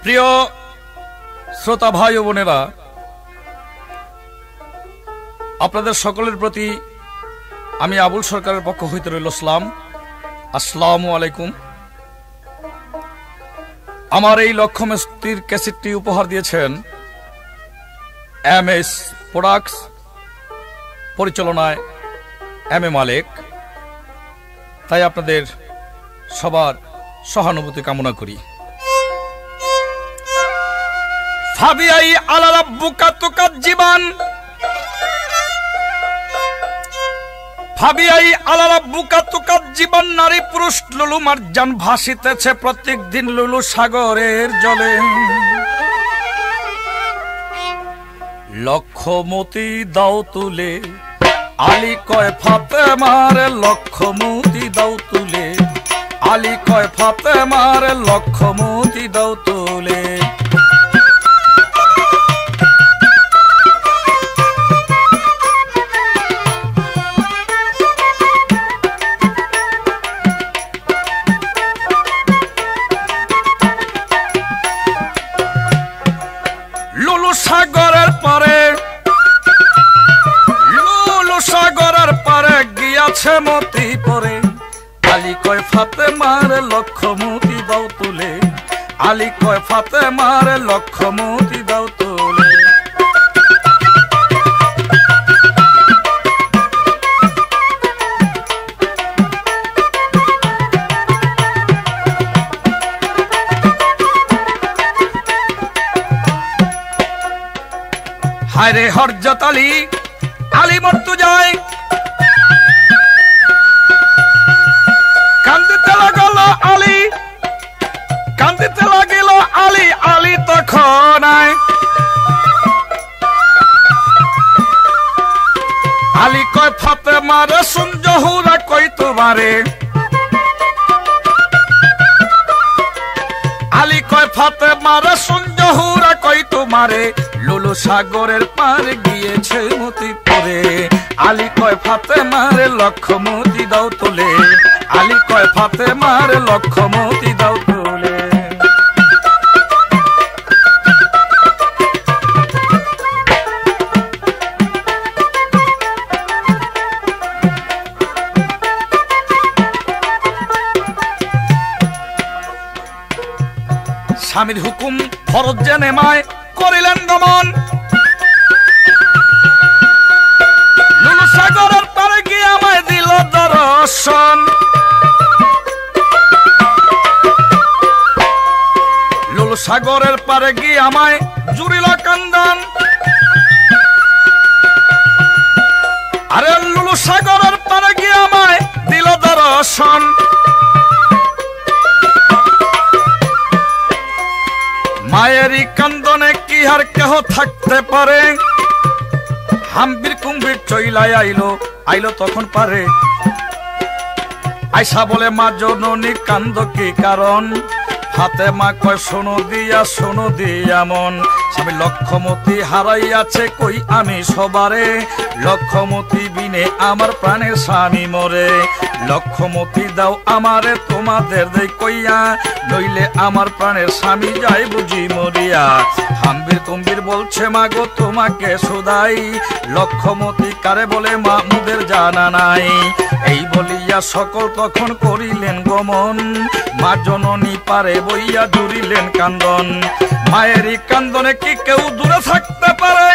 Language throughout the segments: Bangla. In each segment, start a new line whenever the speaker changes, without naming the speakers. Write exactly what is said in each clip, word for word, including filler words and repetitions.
প্রিয় শ্রোতা ভাই ও বোনেরা, আপনাদের সকলের প্রতি আমি আবুল সরকারের পক্ষ হইতে রইল সালাম। আসসালামু আলাইকুম। আমার এই লক্ষ্যমস্তির ক্যাসেটটি উপহার দিয়েছেন এম এস প্রোডাক্টস, পরিচালনায় এম এ মালিক। তাই আপনাদের সবার সহানুভূতি কামনা করি। ফাবিআই আলা রাব্বুকা তুকাজ্জিবান, ফাবিআই আলা রাব্বুকা তুকাজ্জিবান। নারী পুরুষ লুলু মারজান ভাসিতেছে প্রত্যেক দিন লুলু সাগরের জলে। লক্ষমতি দাও তুলে, আলী কয় ফাতেমার লক্ষমতি দাও তুলে, আলী কয় ফাতেমার লক্ষমতি দাও তুলে। লুলু সাগরের পারে, লুলু সাগরের পারে গিয়াছে মতি পরে। আলী কয় ফাতেমার লক্ষমতি দাও তুলে, আলী কয় ফাতেমার লক্ষমতি দাও তুলে। হায়রে হরজত আলী, আলী মরতু যায়, কান্দিতে লাগল আলী, কান্দিতে লাগিল আলী, আলী তখন আয়। আলী কয় ফাতেমারে শুন জহুরা কই তোমারে, আলী কয় ফাতেমারে শুন জহুরা কই তোমারে। লুলু সাগরের পার গিয়েছে মতি পরে। আলী কয় ফাতেমার লক্ষমতি দাও তুলে, আলী কয় ফাতেমার লক্ষমতি দাও তুলে। স্বামীর হুকুম ফরজ জেনে মায় করিলেন গমন। লুলু সাগরের পারে গিয়ে আমায় দিল দর্শন। লুলু সাগরের পারে গিয়ে আমায় জুড়িল কান্দন। আরে লুলু সাগরের পারে গিয়ে আমায় দিল দর্শন। মায়েরই কান্দনে কি আর কেহ থাকতে পারে। হাম্বির কুম্ভীর চইলাই আইলো, আইলো তখন পারে। আয়সা বলে মা জননী কান্দ কি কারণ। ফাতেমা কয় শোনো দিয়া, শোনো দিয়া মন। স্বামী লক্ষমতি হারাইয়াছে কই আমি সবারে। লক্ষমতি বিনে আমার প্রাণের স্বামী মরে। লক্ষমতি দাও আমারে তোমাদের দেই কইয়া, নইলে আমার প্রাণের স্বামী যাই বুঝি মরিয়া। হাম্বির কুম্ভীর বলছে মাগো তোমাকে সুদাই। লক্ষমতি কারে বলে মা মুদের জানা নাই। এই বলিয়া সকল তখন করিলেন গমন। মা জননী পারে বইয়া জুড়িলেন কান্দন। মায়েরই কান্দনে কি কেউ দূরে থাকতে পারে।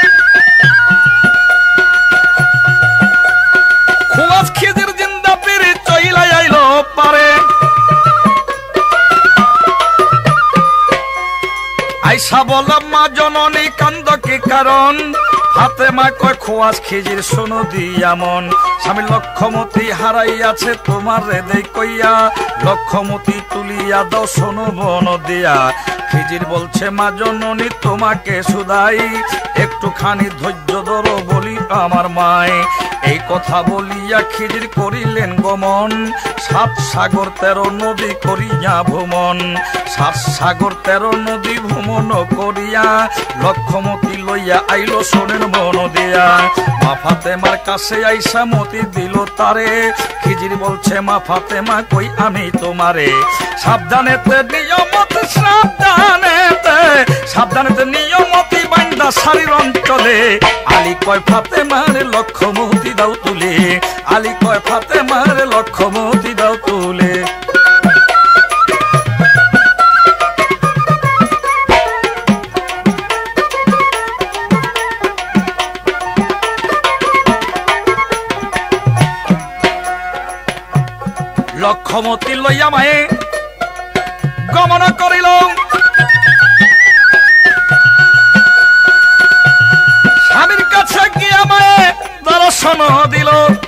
খুয়াজ খিজির জিন্দা পিরি চইলাই আইলো পারে। আইসা বল মা জননী কান্দ কি কারণ। ফাতেমা কয় খোয়াজ খিজির শোনো দিয়া মন। স্বামী লক্ষমতি হারাইয়াছে তোমার হৃদয় কইয়া। লক্ষমতি তুলিয়া দাও শোনো বন দিয়া। খিজির বলছে মা জননী তোমাকে সুদাই। একটুখানি ধৈর্য ধরো বলি আমার মায়। এই কথা বলিয়া খিজির করিলেন গমন। সাত সাগর তেরো নদী করিয়া ভ্রমণ। সাত সাগর তেরো নদী ভ্রমণ করিয়া লক্ষমতি লইয়া আইলো শোনেন মন দিয়া। মা ফাতেমার কাছে আইসা মতি দিল তারে। খিজির বলছে মা ফাতেমা কই আমি তোমারে। সাবধানেতে নিয়মত সাবধানেতে সাবধানে নিয়মতি বাইন্দা শাড়ির অঞ্চলে আলী কয় ফাতেমার লক্ষ্যমতি দাও তুলে আলী কয় ফাতেমার লক্ষ্যমতি দাও তুলে লক্ষ্যমতি লইয়া মায়ে গমন করিল স্বামীর কাছে গিয়া মায়ে দর্শন দিল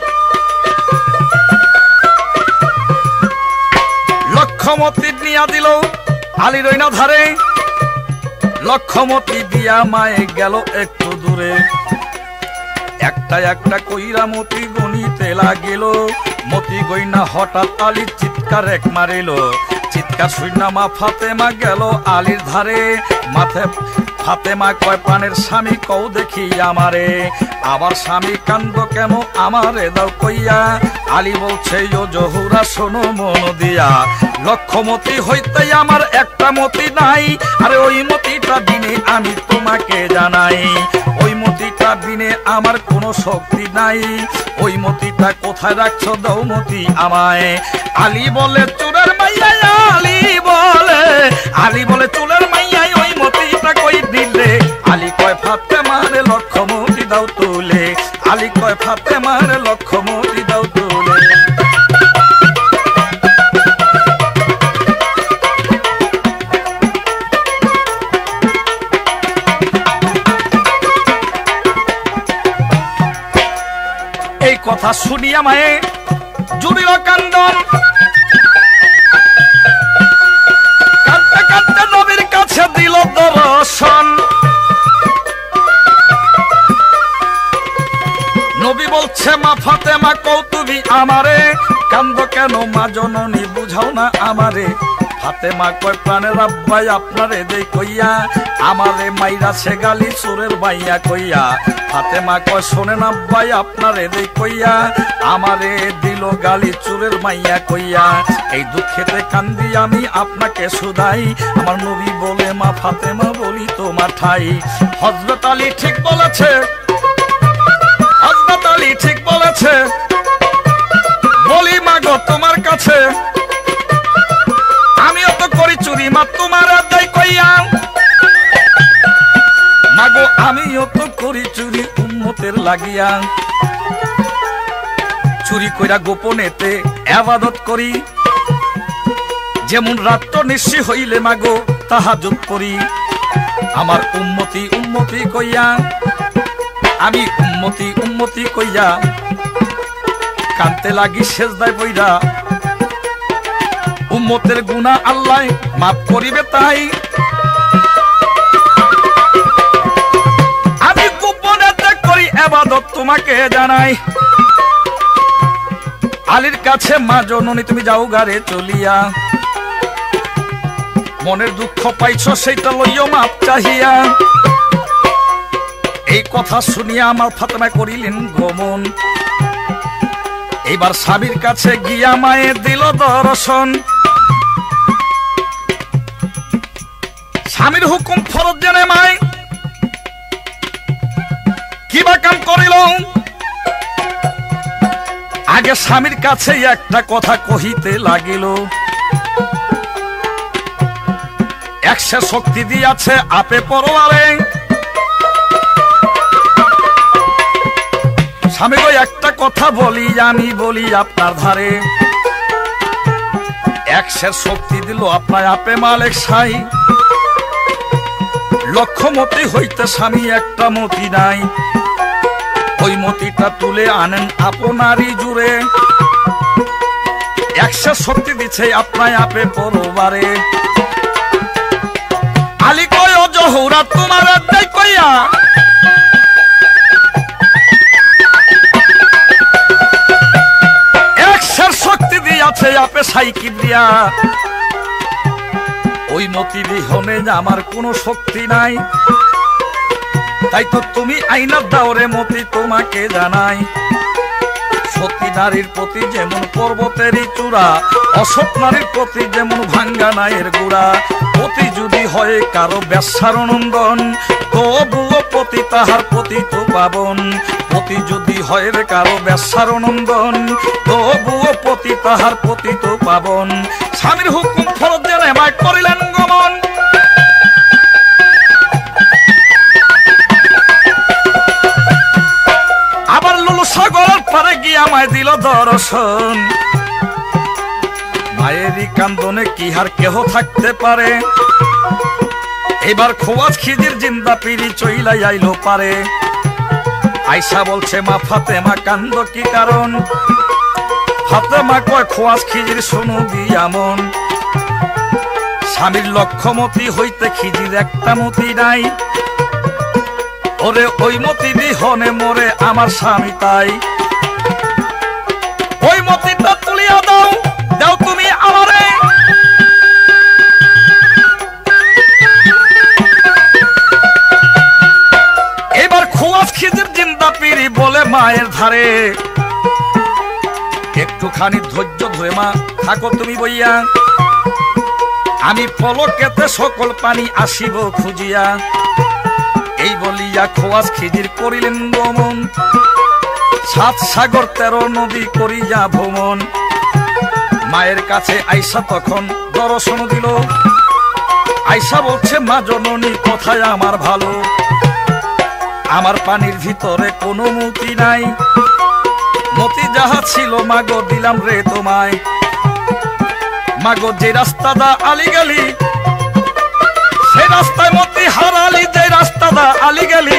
লক্ষ্যমতি নিয়া দিল আলীর ওই ধারে লক্ষ্যমতি দিয়া মায়ে গেল একটু দূরে একটা একটা কইরা মতি গণিতে লাগিল মতি গইনা হঠাৎ আলীর চিৎকার এক মারিল চিৎকার শুইনা মা ফাতেমা গেল আলীর ধারে মাথে ফাতেমা কয় প্রাণের স্বামী কও দেখি আমারে আবার স্বামী কান্দ কেন আমারে দাও কইয়া আলী বলছে ও জহুরা শোনো মন দিয়া লক্ষ্যমতি হইতে আমার একটা মতি নাই আরে ওই মতিটা দিনে আমি তোমাকে জানাই ওই মতিটা দিনে আমার কোনো শক্তি নাই ওই মতিটা কোথায় রাখছো দাও মতি আমায় আলী বলে চুরের মাইয়া আলী বলে আলী বলে চুলের মাইয়া ওই মতিটা কই দিলে আলী কয় ফাতেমার লক্ষ্যমতি দাও তুলে আলী কয় ফাতেমার লক্ষ্যমতি দাও তুলে এই কথা শুনিয়া মায়ে জুড়িল কান্দন কাঁদতে কাঁদতে নবীর কাছে দিল দর্শন নবী বলছে মা ফাতেমা কও তুমি আমারে কান্দ কেন মা জননী বুঝাও না আমারে ফাতেমা কয় প্রাণের আব্বাই আপনারে দেই কইয়া আমারে মাইরা সে গালি চোরের বাইয়া কইয়া ফাতেমা কয় শোনেন আব্বাই আপনারে দেই কইয়া আমারে দিল গালি চোরের মাইয়া কইয়া এই দুঃখেতে কান্দি আমি আপনাকে শুধাই আমার নবী বলে মা ফাতেমা বলি তোমার ঠাই হযরত আলী ঠিক বলেছে হযরত আলী ঠিক বলেছে বলি মাগো তোমার কাছে আমিও তো করি চুরি মা তোমার দেই কইয়া মাগো আমিও তো করি চুরি উম্মতের লাগিয়া চুরি কইরা গোপনেতে ইবাদত করি যেমন রাত্র নিশি হইলে মাগো তাহাজ্জুদ করি আমার উম্মতি উম্মতি কইয়া আমি উম্মতি উম্মতি কইয়া কানতে লাগি সেজদায় পইরা উম্মতের গুনাহ আল্লাহ মাফ করিবে তাই আমি গোপনেতে করি ইবাদত তোমাকে জানাই আলীর কাছে মা জননী তুমি যাও গারে চলিয়া মনের দুঃখ পাইছো সেইটা লইও মাপ চাহিয়া এই কথা শুনিয়া আমার ফাতেমা করিলেন গমন এইবার স্বামীর কাছে গিয়া মায়ে দিল দর্শন স্বামীর হুকুম ফরজ জেনে মায় কিবা কাম করিল আগে স্বামীর কাছে একটা কথা কহিতে লাগিল একশো শক্তি দিয়াছে আপে পরোয়ারে স্বামী গো একটা কথা বলি আমি বলি আপনার ধারে একশো শক্তি দিল আপনার আপে মালিক সাই লক্ষ্যমতি হইতে স্বামী একটা মতি নাই ওই মতিটা তুলে আনেন আপনারই জুড়ে একশো শক্তি দিচ্ছে আপনার আপে পরবারে আলী কয় ও জহুরা তোমার দেই কইয়া একশো শক্তি দিয়াছে আপে সাই কিবরিয়া ওই মতি বিহনে আমার কোনো শক্তি নাই তাই তো তুমি আইনা দাও রে মতি তোমাকে জানাই সতী নারীর প্রতি যেমন পর্বতেরই চূড়া, অসৎ নারীর প্রতি যেমন ভাঙ্গা নায়ের গুড়া। পতি যদি হয় কারো ব্যবসার নন্দন, তবুও পতি তাহার পতি তো পাবন। পতি যদি হয় রে কারো ব্যবসার নন্দন, তবুও পতি তাহার পতি তো পাবন। স্বামীর হুকুম ফরজ জেনে মায় করিলেন গমন। আবার লুলু সাগরের পারে গিয়ে আমায় দিল দর্শন। মায়েরই কান্দনে কি হার কেহ থাকতে পারে, এবার খোয়াজ খিজির জিন্দা পিড়ি চইলাই আইলো পারে। আয়সা বলছে মা ফাতেমা কান্দ কি কারণ, ফাতেমা কয় খোয়াজ খিজির শোনো দিয়া মন। স্বামীর লক্ষ্যমতি হইতে খিজির একটা মতি নাই, ওরে ওই মতি বিহনে মরে আমার স্বামী তাই। ওই মতিটা তুলিয়া দাও, দাও তুমি আমারে। এবার খোয়াজ খিজির জিন্দা পিড়ি বলে মায়ের ধারে, একটুখানি ধৈর্য ধরে মা থাকো তুমি বইয়া, আমি পলকেতে সকল পানি আসিব খুঁজিয়া। এই বলিয়া খোয়াজ খিজির করিলেন গমন, সাত সাগর তেরো নদী করিয়া ভ্রমণ। মায়ের কাছে আইসা তখন দর্শন দিল, আইসা বলছে মা জননী কথায় আমার ভালো, আমার পানির ভিতরে কোনো মতি নাই। মতি যাহা ছিল মাগো দিলাম রে তোমায়। মাগো যে রাস্তাটা আলি গেলি, সেই রাস্তায় মতি হারালি, যে রাস্তাটা আলি গেলি।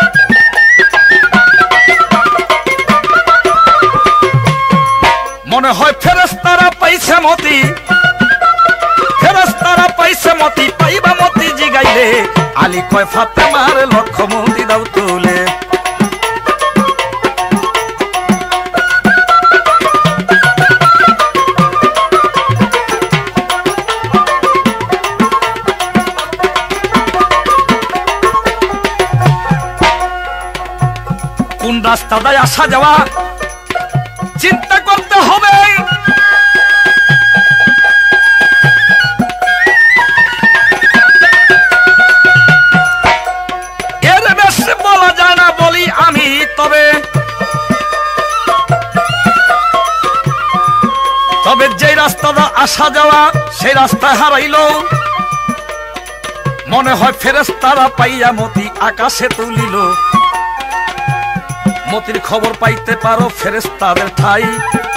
মনে হয় ফেরেশতারা পাইছে মতি, ফেরেশতারা পাইছে মতি, পাইবা মতি জিগাইলে। আলী কয় ফাতেমার লক্ষ্য মতি দাও তুলে। কোন রাস্তায় আসা যাওয়া চিন্তা করতে হবে। এর বেশি বলা যায় না বলি আমি, তবে তবে যে রাস্তাটা আসা যাওয়া সেই রাস্তায় হারাইল। মনে হয় ফেরেশতারা পাইয়া মতি আকাশে তুলিল। মতির খবর পাইতে পারো ফেরেশতাদের ঠাই,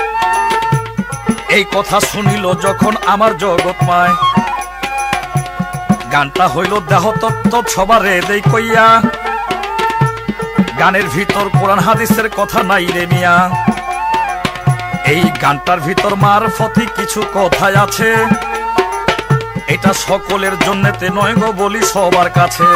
এই কথা শুনিল যখন আমার জগৎ মায়। গানটা হইল দেহ তত্ত্ব সবারে দেই কইয়া, গানের ভিতর কোরআন হাদিসের কথা নাই রে মিয়া। এই গানটার ভিতর মারফতি কিছু কথাই আছে, এটা সকলের জন্যতে নয় গো বলি সবার কাছে।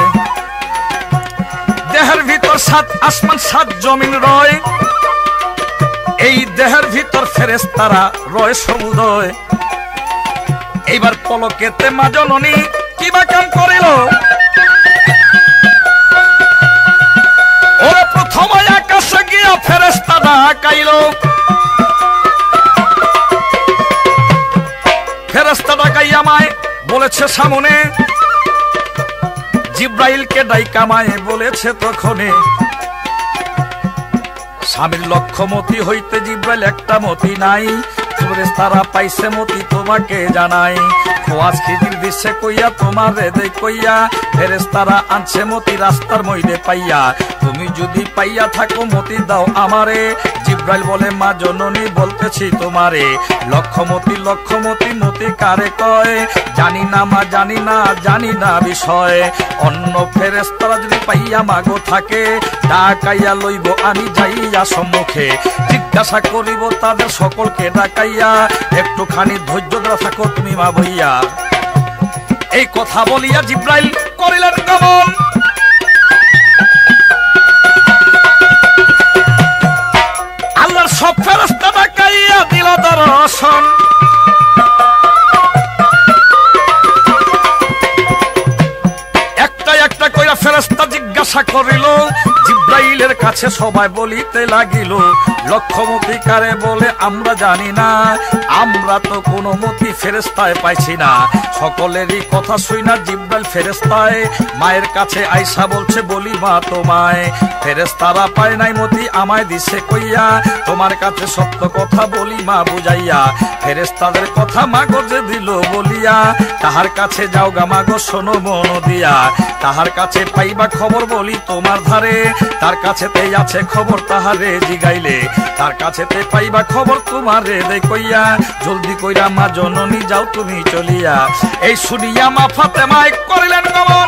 দেহের ভিতর সাত আসমান সাত জমিন রয়, এই দেহের ভিতর ফেরেশতারা রয় সমুদয়। এইবার পলকেতে মা জননী কিবা কাম করিল, ওরা প্রথম আকাশে গিয়া ফেরেশতা ডাকাইল। ফেরেশতা ডাকাইয়া মায় বলেছে সামনে, জিব্রাইলকে ডাইকা মায়ে বলেছে তখনে। স্বামীর লক্ষ্যমতি হইতে জিব্রাইল একটা মতি নাই, ফেরেশতারা পাইছে মতি তোমাকে জানাই। খোয়াজ খিজির দিছে কইয়া তোমার হৃদয় কইয়া, ফেরেশতারা আনছে মতি রাস্তার মইদে পাইয়া। তুমি যদি পাইয়া থাকো মতি দাও আমারে। জিব্রাইল বলে মা জননী বলতেছি তোমারে, লক্ষ্যমতি লক্ষ্যমতি মতি কারে কয়। জানি না মা জানি না জানি না বিষয়, অন্য ফেরেশতারা যদি পাইয়া মাগো থাকে, ডাকাইয়া লইব আমি যাইয়া সম্মুখে। জিজ্ঞাসা করিব তাদের সকলকে ডাকাইয়া, একটুখানি ধৈর্য ধরে থাকো তুমি মা বইয়া। এই কথা বলিয়া জিব্রাইল করিলেন গমন। আল্লাহর সব ফেরেশতা ডাকাইয়া দিল দর্শন। একটা একটা কইরা ফেরেশতা জিজ্ঞাসা করিল, জিব্রাইলের কাছে সবাই বলিতে লাগিল লক্ষ্যমতি কারে বলে আমরা জানি না, আমরা তো কোনো মতি ফেরেস্তায় পাইছি না। সকলেরই কথা শুই না জিব্রাইল ফেরেস্তায় মায়ের কাছে আইসা বলছে বলি মা তোমায়, ফেরেস্তারা পায় নাই মতি আমায় দিছে কইয়া, তোমার কাছে সত্য কথা বলি মা বুঝাইয়া, ফেরেস্তাদের কথা মাগো যে দিল বলিয়া, তাহার কাছে যাও গা মাগো শোনো মন দিয়া, তাহার কাছে পাইবা খবর বলি তোমার ধারে, তার কাছেতে আছে খবর তাহারে জিগাইলে, তার কাছেতে পাইবা খবর তোমারে দে কইয়া, জলদি কইরা মা জননী যাও তুমি চলিয়া। এই শুনিয়া মা ফাতেমায় করিলেন গমন,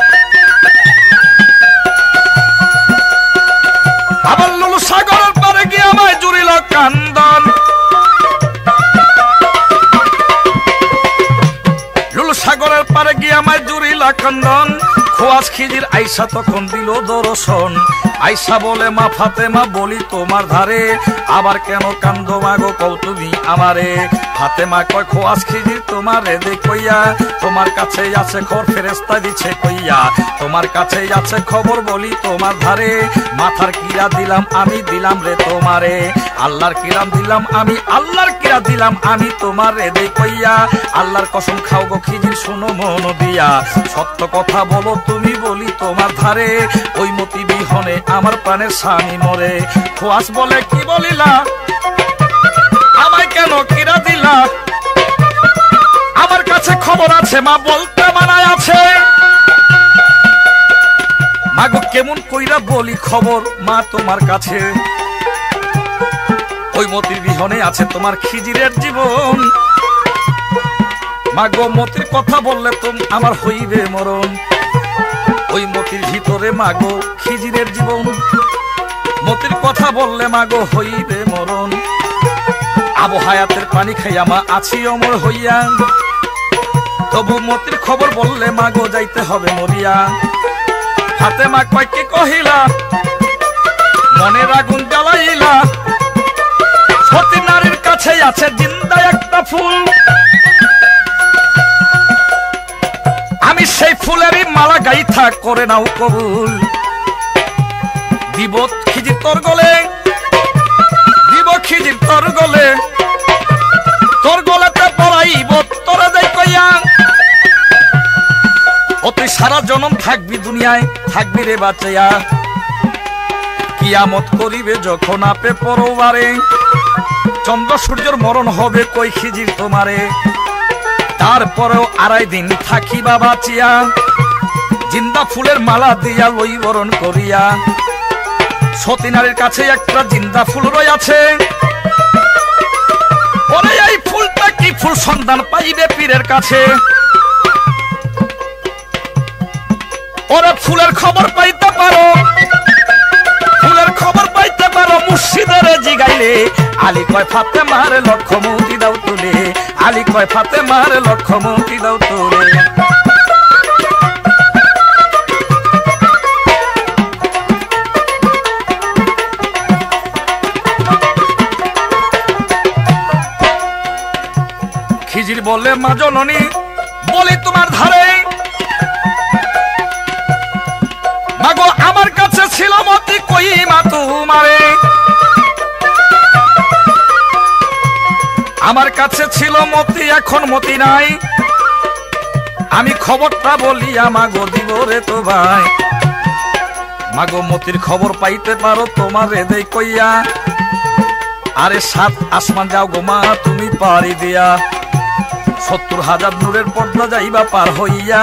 আবার লুলু সাগরের পারে গিয়ে আমায় জুড়িল কান্দন, লুলু সাগরের পারে গিয়ে আমায় জুড়িল কান্দন, খোয়াজ খিজির আইসা তখন দিল দর্শন, আইসা বলে মা ফাতেমা বলি তোমার ধারে, আবার কেন কান্দো মাগো কও তুমি আমারে, ফাতেমা কয় খোয়াজ খিজির তোমারে দে কইয়া, তোমার কাছে আছে খবর ফেরেস্তা দিছে কইয়া, তোমার কাছে আছে খবর বলি তোমার ধারে, মাথার কিরা দিলাম আমি দিলাম রে তোমারে, আল্লাহর কিরাম দিলাম আমি আল্লাহর কিরা দিলাম আমি তোমারে দে কইয়া, আল্লাহর কসম খাও গো খিজির শোনো মন দিয়া, সত্য কথা বলো তুমি বলি তোমার ধারে, ওই মতি বিহনে আমার প্রাণের স্বামী মরে। খোয়াজ বলে কি বলিলা আমায় কেন কিরা দিলা, আমার কাছে খবর আছে মা বলতে মানায় আছে, মাগো কেমন কইরা বলি খবর মা তোমার কাছে, ওই মতির বিহনে আছে তোমার খিজিরের জীবন, মাগো মতির কথা বললে তুমি আমার হইবে মরণ, ওই মতির ভিতরে মাগো খিজিরের জীবন, মতির কথা বললে মাগো হইবে মরণ, আবু হায়াতের পানি খাইয়া মা আছি অমর হইয়া, তবু মতির খবর বললে মাগো যাইতে হবে মরিয়া। ফাতেমা কয় কি কহিলা মনের আগুন জ্বালাইলা, সতী নারীর কাছে আছে জিন্দা একটা ফুল, আমি সেই ফুলেরই মালা গাইথা করে নাও কবুল, দিব খিজির তোর গলে দিব খিজির তোর গলে, তোর গলেতে পড়াইব তোরা যাই কইয়া, ও তুই সারা জনম থাকবি দুনিয়ায় থাকবি রে বাঁচাইয়া, কিয়ামত করিবে যখন আপে পরবারে, চন্দ্র সূর্যের মরণ হবে কই খিজির তোমারে, তারপরেও আড়াই দিন থাকিবা বাঁচিয়া, জিন্দা ফুলের মালা দিয়া লই বরণ করিয়া, সতী নারীর কাছে একটা জিন্দা ফুল রয়েছে, বলে এই ফুলটা কি ফুল সন্ধান পাইবে পীরের কাছে, ওরা ফুলের খবর পাইতে পারো ফুলের খবর পাইতে পারো মুর্শিদের জিগাইলে, আলী কয় ফাতেমার লক্ষ্যমতি দাও তুলে, আলী কয় ফাতেমার লক্ষ্যমতি দাও তুলে। খিজির বলে মা জননী বলি তোমার ধারে, মাগো আমার কাছে ছিল মতি কই মা তোমারে, আমার কাছে ছিল মতি এখন মতি নাই, আমি খবরটা বলিয়া মাগো দিব রে তো ভাই, মাগো মতির খবর পাইতে পারো তোমারে দেই কইয়া, আরে সাত আসমান যাও গো মা তুমি পারি দিয়া, সত্তর হাজার নূরের পর্দা যাইবা পার হইয়া,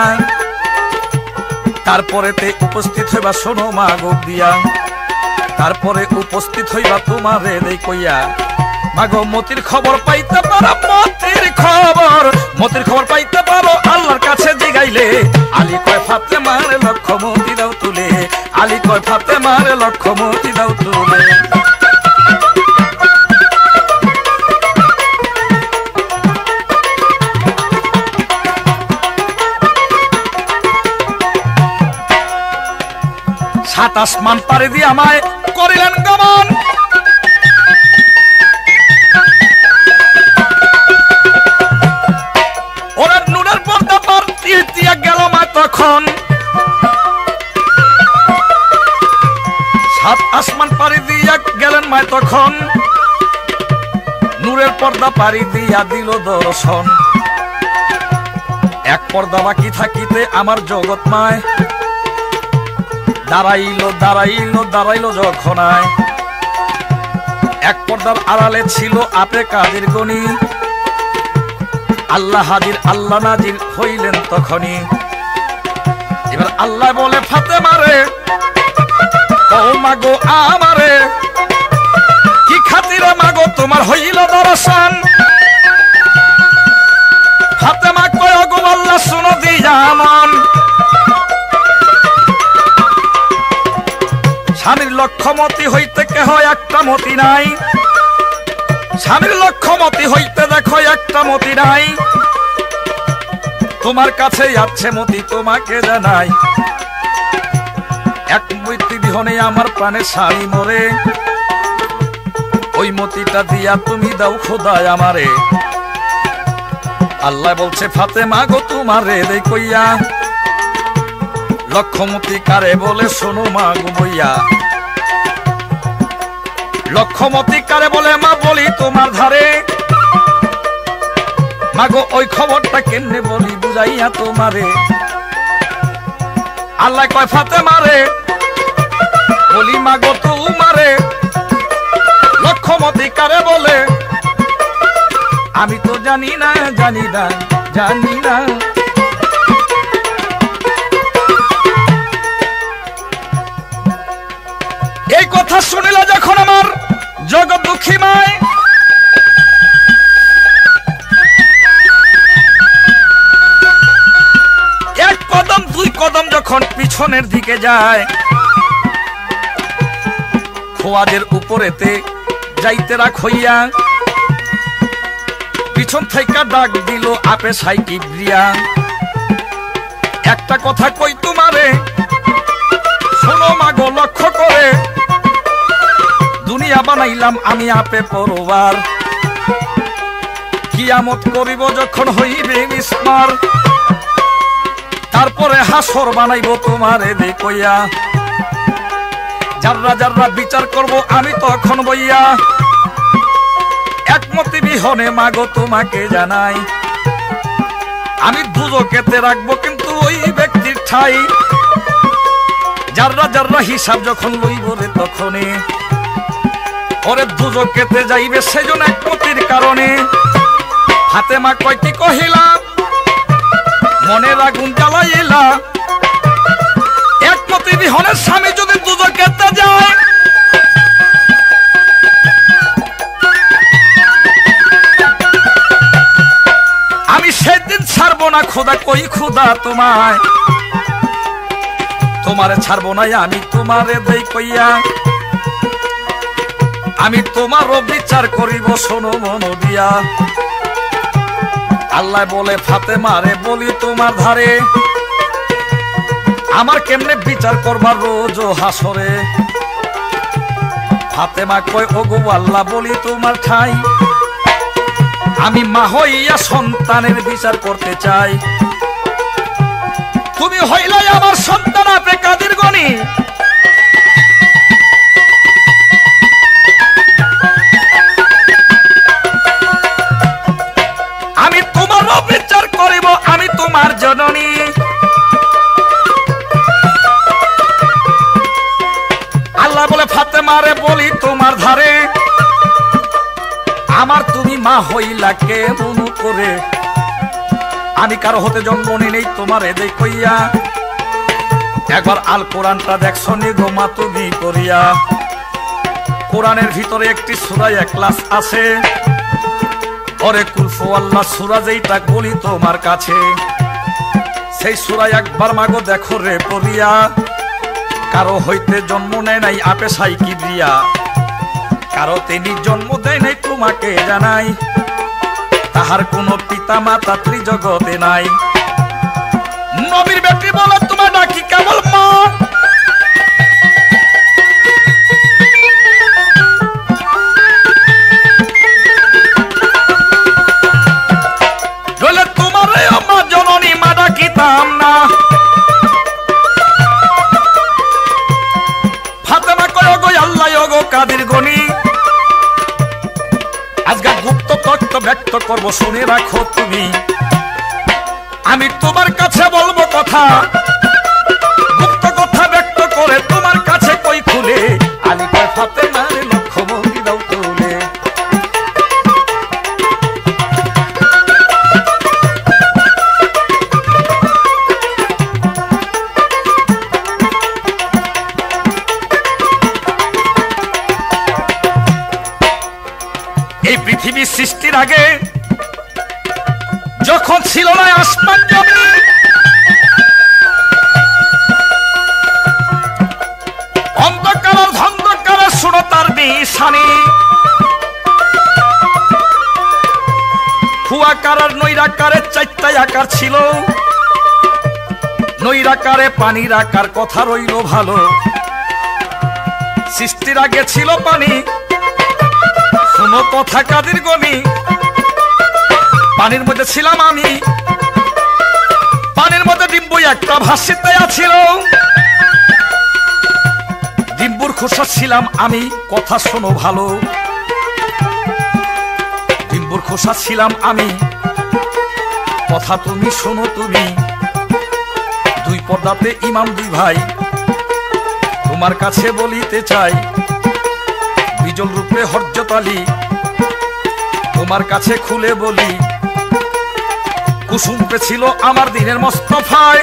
তারপরেতে উপস্থিত হইবা শোনো মা গো দিয়া, তারপরে উপস্থিত হইবা তোমারে দেই কইয়া, মাগো মতির খবর পাইতে পারো মতির খবর মতির খবর পাইতে পারো আল্লাহর কাছে জিগাইলে, আলী কয় ফাতেমার লক্ষ্যমতি দাও তুলে, আলী কয় ফাতেমার লক্ষ্যমতি দাও তুলে। সাত আসমান পাড়ি দিয়ে আমায় করিলেন গমন, ওরা নুনের পর্দা পার দিয়ে গেল মা তখন, সাত ফাতেমায় তখন নূরের পর্দা পারি দিয়া দিল দর্শন। এক পর্দা বাকি থাকিতে আমার জগৎমায় দাঁড়াইলো দাঁড়াইলো দাঁড়াইলো যখন আয়। এক পর্দার আড়ালে ছিল আপে কাদের গনি, আল্লাহ হাজির আল্লাহ নাজির হইলেন তখনই। এবার আল্লাহ বলে ফাতেমারে, ও মাগো আমারে কি খাতিরে মাগো তোমার হইল দর্শন। ফাতেমা কয় গো আল্লাহ শুনো দিয়া মন, স্বামীর লক্ষ্যমতি হইতে কেহ একটা মতি নাই, স্বামীর লক্ষ্যমতি হইতে দেখো একটা মতি নাই। তোমার কাছে যাচ্ছে মতি তোমাকে জানাই, এক মতি বিহনে আমার প্রাণে স্বামী মরে, ওই মতিটা দিয়া তুমি দাও খোদায় আমারে। আল্লাহ বলছে ফাতেমা গো তোমারে দে কইয়া, লক্ষ্যমতি কারে বলে শোনো মা গো বইয়া। লক্ষ্যমতি কারে বলে মা বলি তোমার ধারে, মাগো ওই খবরটা কেমনে বলি বুঝাইয়া তোমারে। আল্লাহ কয় ফাতেমারে বলি মাগো তোমারে, লক্ষ্যমতি কারে বলে আমি তো জানি না জানি না জানি না। এই কথা শুনিল যখন আমার জগৎ দুঃখী মায়, এক কদম দুই কদম যখন পিছনের দিকে যায়, খোয়াজের উপরেতে যাইতে রাখইয়া পিছন থেকে ডাক দিল আপে সাইকি ব্রিয়া। একটা কথা কই তোমারে শোনো মাগো লক্ষ্য করে, দুনিয়া বানাইলাম আমি আপে পরবার, কিয়ামত করিব যখন হইবে বিস্মার, তারপরে হাসর বানাইব তোমারে দেখইয়া। যাররা যাররা বিচার করব আমি তখন বইয়া, একমতি বিহনে মাগো তোমাকে জানাই, আমি দুজকেতে রাখবো কিন্তু ওই ব্যক্তির ঠাই। যাররা যাররা হিসাব যখন লইব রে তখনই ওরে দুজকেতে যাইবে সেজন একমতির কারণে। ফাতেমা কয়টি কহিলা মনের আগুন জ্বালাইলা, একমতি বিহনের স্বামী যদি দুজকেতে যায়, আমি সেদিন ছাড়বো না খোদা কই খোদা তোমায়, তোমারে ছাড়বো না আমি তোমারে দেই কইয়া, আমি তোমারও বিচার করিব শোনো মন দিয়া। আল্লাহ বলে ফাতেমারে বলি তোমার ধারে, আমার কেমনে বিচার করবার রোজ হাসরে। ফাতেমা কয় ওগো আল্লাহ বলি তোমার ঠাই, আমি মা হইয়া সন্তানের বিচার করতে চাই। তুমি হইলাই আমার সন্তান আপে কাদের গনি, আমি তোমারও বিচার করিব আমি তোমার জননী। আল্লাহ বলে ফাতেমারে বলি তোমার ধারে, আমার তুমি মা হইলা কেমন করে, আমি কারো হতে জন্ম নেই তোমারে দেখইয়া। একবার আল কোরআনটা দেখছো নি গো মা তুমি করিয়া, কোরআনের ভিতরে একটি সূরা ইখলাস আছে, ওরে কুলফু আল্লাহ সূরা যেইটা বলি তোমার কাছে, সেই সূরা একবার মাগো দেখো রে পড়িয়া। কারো হইতে জন্ম নেয় নাই আপে সাইকি দিয়া, কারো তিনি জন্ম দেয় নাই তোমাকে জানাই, তাহার কোন পিতা মাতা ত্রিজগতে নাই। নবীর বেটি বলে তোমার ডাকি কেবল মা, বলে তোমার মা জননী মা ডাকিতাম না। ফাতেমা কয় গো আল্লাহ গো কাদের গনি, তো ব্যক্ত করব শুনে রাখো তুমি আমি তোমার কাছে বলবো কথা মুক্ত কথা ব্যক্ত করে তোমার কাছে কই খুলে আলী কয় ফাতেমার লক্ষ ভঙ্গি দাও তুলে এই পৃথিবী সৃষ্টির আগে যখন ছিল না আসমান জমিন অন্ধকার ধন্ধকার শুনো তার নিশানি ফুয়াকার আর নৈরাকারের চারটাই আকার ছিল নৈরাকারে পানির আকার কথা রইল ভালো সৃষ্টির আগে ছিল পানি শুনো কথা কাদের গনি পানির মধ্যে ছিলাম আমি পানির মধ্যে ডিম্বু একটা ভাসিতে আছিল ডিম্বুর খোসা ছিলাম আমি কথা শোনো ভালো ডিম্বুর খোসা ছিলাম আমি কথা তুমি শোনো তুমি দুই পর্দাতে ইমাম দুই ভাই তোমার কাছে বলিতে চাই বিজল রূপে হযরত আলী তোমার কাছে খুলে বলি কুসুম রূপে ছিল আমার দিনের মোস্তফায়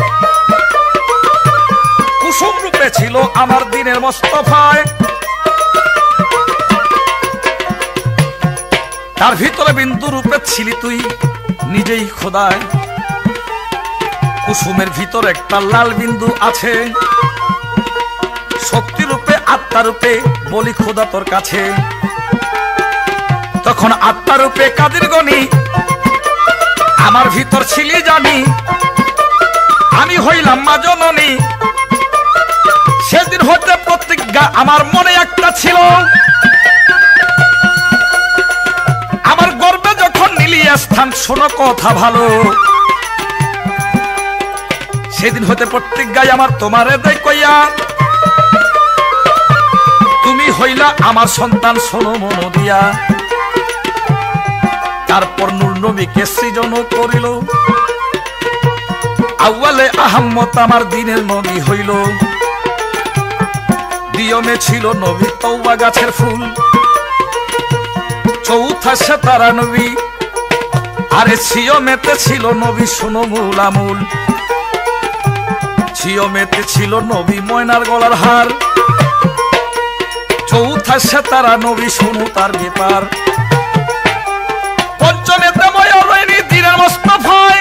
কুসুম রূপে ছিল আমার দিনের মোস্তফায় তার ভিতরে বিন্দু রূপে ছিলি তুই নিজেই খোদায় কুসুমের ভিতর একটা লাল বিন্দু আছে শক্তি রূপে আত্মা রূপে বলি খোদা তোর কাছে তখন আত্মা রূপে কাদের গনি আমার ভিতর ছিলি জানি আমি হইলাম মা জননী সেদিন হতে প্রতিজ্ঞা আমার মনে একটা ছিল আমার গর্বে যখন নিলি স্থান শোনো কথা ভালো সেদিন হতে প্রতিজ্ঞায় আমার তোমারে দেয় কইয়া তুমি হইলা আমার সন্তান শোনো মন দিয়া তারপর নূর নবীকে সৃজন করিল আউয়ালে আহম্মদ আমার দিনের নবী হইল দিয়মে ছিল নবী তওবা গাছের ফুল চৌথা সেতারা নবী আরে ছিয়মেতে ছিল নবী শোনো মূল আমূল ছিয়মেতে ছিল নবী ময়নার গলার হার চৌথা সেতারা নবী শোনো তার ব্যাপার পঞ্চমেতে ময়ূরী দিনের মোস্তফায়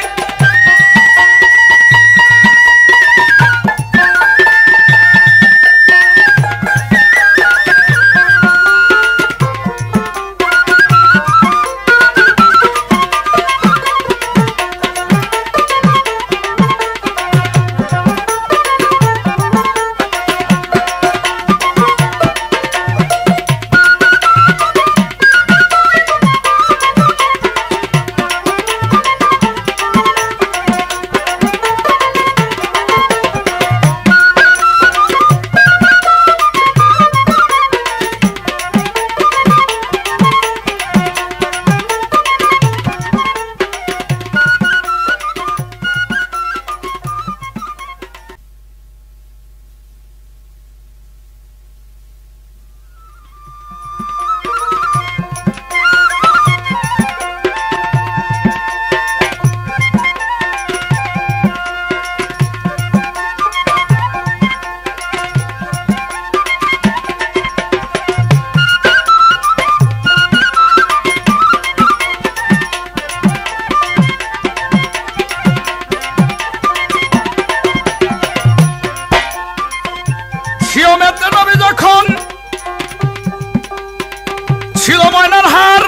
ছিল ময়নার হার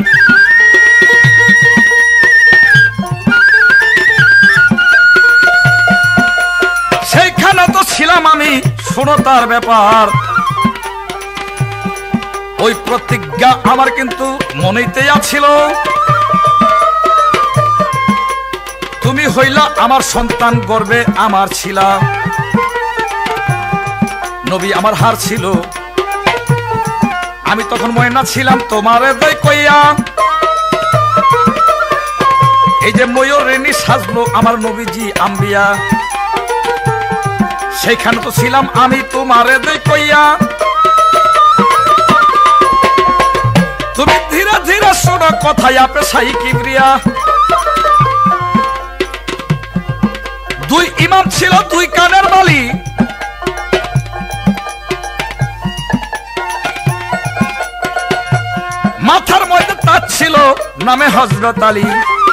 সেইখানে তো ছিলাম আমি শোনো তার ব্যাপার ওই প্রতিজ্ঞা আমার কিন্তু মনেতে আছিল তুমি হইলা আমার সন্তান গর্বে আমার ছিলা নবী আমার হার ছিল আমি তখন ময়না ছিলাম তোমারে দেই কইয়া এই যে ময়ূরিনী সাজলো আমার নবীজি আম্বিয়া, সেইখানে তো ছিলাম আমি তোমারে দেখাইয়া। তুমি ধীরে ধীরে শোনো কথায় আপে সাই কিবরিয়া। দুই ইমাম ছিল দুই কানের মালি, মাথার মধ্যে তাজ ছিল নামে হযরত আলী,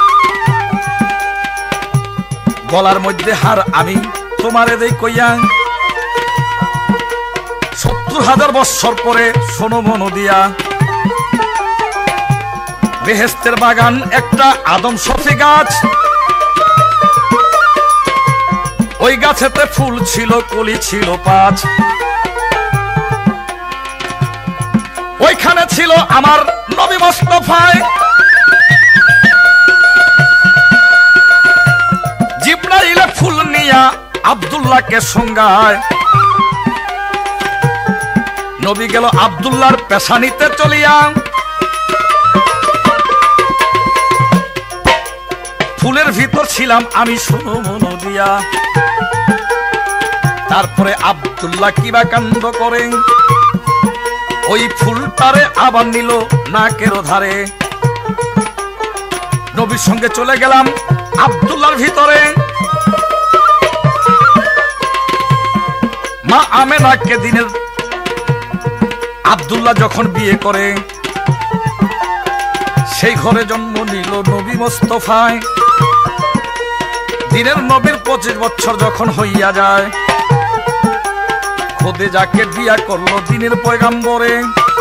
গলার মধ্যে হার আমি তোমারে দেই কইয়া। সত্তর হাজার বৎসর পরে শোনো মন দিয়া, বেহেশতের বাগান একটা আদম শফি গাছ, ওই গাছেতে ফুল ছিল কলি ছিল পাঁচ, ওইখানে ছিল আমার নবী মুস্তাফায়। জিবরাইল ফুল নিয়া আব্দুল্লাহকে সঙ্গায়, নবী গেল আব্দুল্লাহর পেশানিতে চলিয়া। ফুলের ভিতর ছিলাম আমি শোনো মন দিয়া। তারপরে আব্দুল্লাহ কিবা কাণ্ড করে, ওই ফুলটারে আবার নিল নাকের ধারে। নবীর সঙ্গে চলে গেলাম আব্দুল্লাহর ভিতরে। মা আমেনাকে দিনের আব্দুল্লাহ যখন বিয়ে করে, সেই ঘরে জন্ম নিল নবী মুস্তাফায়। দিনের নবীর পঁচিশ বছর যখন হইয়া যায়, খোদেজাকে বিয়া করলো দিনের পয়গাম্বরে।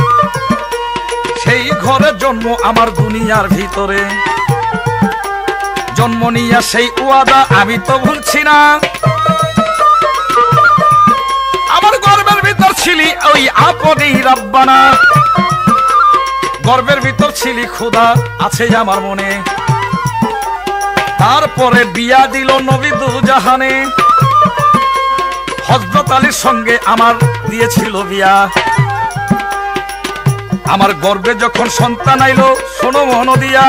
সেই ঘরে জন্ম আমার দুনিয়ার ভিতরে, জন্ম নিয়া সেই ওয়াদা আমি তো ভুলছি না। আমার গর্বের ভিতর ছিলি ওই আপনি রাব্বানা, গর্বের ভিতর ছিলি খোদা আছে আমার মনে। তারপরে বিয়া দিল নবী দুজাহানে, হযরত আলীর সঙ্গে আমার দিয়েছিল বিয়া। আমার গর্বে যখন সন্তান আইলো শোনো মন দিয়া,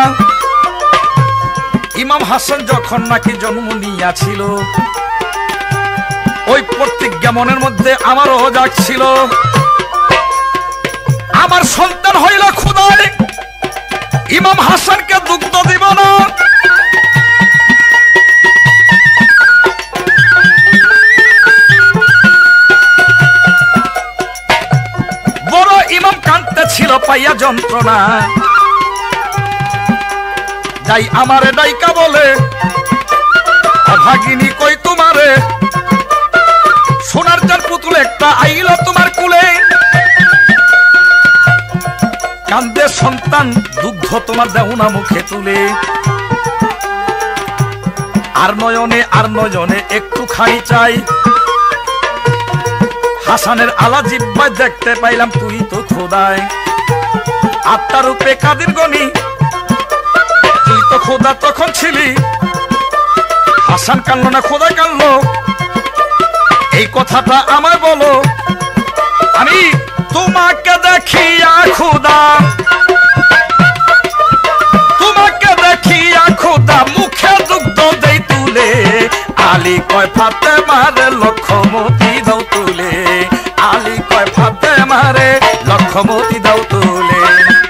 ইমাম হাসান যখন নাকি জন্ম নিয়াছিল, ওই প্রতিজ্ঞা মনের মধ্যে আমারও জাগছিল, আমার সন্তান হইল খোদায়, ইমাম হাসানকে দুগ্ধ দিব না। বড় ইমাম কাঁদতে ছিল পাইয়া যন্ত্রণা, যাই আমারে ডাইকা বলে অভাগিনী কই তোমারে, সোনার চার পুতুল একটা আইল তোমার কুলে। কান্দে সন্তান দুগ্ধ তোমার দেও না মুখে তুলে, আর নয়নে আর নয়নে একটু খাই চাই। হাসানের আলা জিব্বায় দেখতে পাইলাম তুই তো খোদায়, আত্মার রূপে কাদের গনি তুই তো খোদা তখন ছিলি। হাসান কানলো না খোদা কানলো, এই কথাটা আমায় বলো। আমি তোমাকে দেখিয়া খোদা, তোমাকে দেখিয়া খোদা মুখে দুগ্ধ দেই তুলে। আলী কয় ফাতেমার লক্ষ্যমতি দাও তুলে, আলী কয় ফাতেমারে লক্ষ্যমতি দাও তুলে।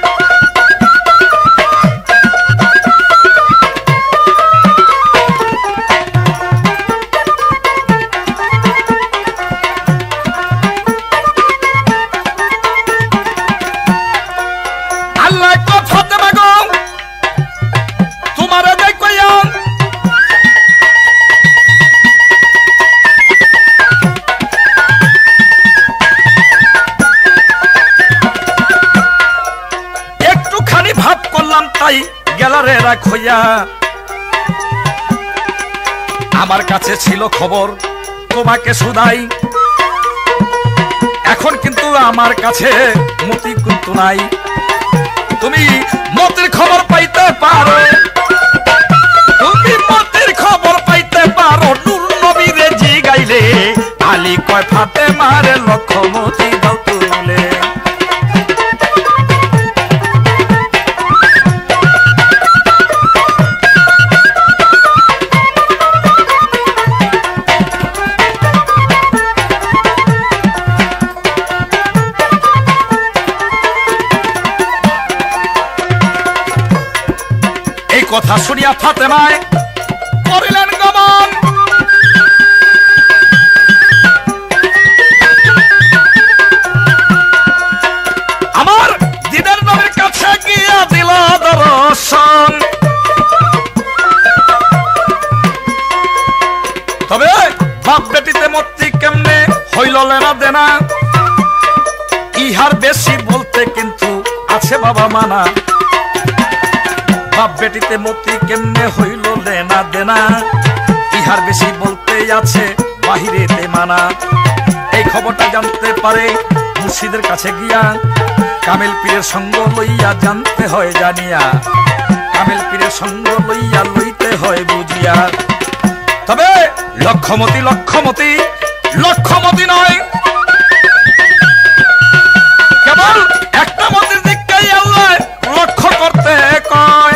আমার কাছে ছিল খবর তোমাকে শুধাই, এখন কিন্তু আমার কাছে মতি কিন্তু নাই। তুমি মতির খবর পাইতে পারো, তুমি মতির খবর পাইতে পারো। নূর নবীরে জিগাইলে আলী কয় ফাতেমার লক্ষ্যমতি দাও তুলে। কথা শুনিয়া ফাতেমায় করিলেন গমন। আমার দিনের নবীর কাছে গিয়া দিল দর্শন। তবে বাপ বেটিতে মতি কেমনে হইল লেনা দেনা, ইহার বেশি বলতে কিন্তু আছে বাবা মানা। বাপ বেটিতে মতি কেমনে হইল লেনা দেনা, ইহার বেশি বলতে আছে বাহিরেতে মানা। এই খবরটা জানতে পারে মুর্শিদের কাছে গিয়া, কামেল পীরের সঙ্গ লইয়া জানতে হয় জানিয়া, কামেল পীরের সঙ্গ লইয়া লইতে হয় বুঝিয়া। তবে লক্ষ্যমতি লক্ষ্যমতি লক্ষ্যমতি নয়, কেবল একটা মতির দিককে আল্লাহ লক্ষ্য করতে কয়।